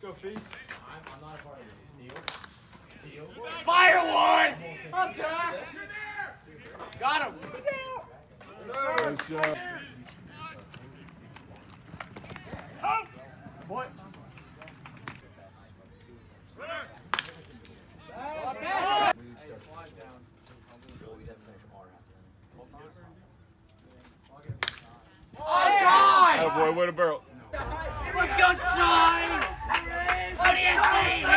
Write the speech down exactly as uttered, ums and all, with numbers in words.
Go, Fee. I'm, I'm not a part of this. Deal? Deal? Firewood! Up, Jack! Got him! Nice job. Boy. Oh, time! Oh, boy, what a barrel. Let's go, time! What do you say?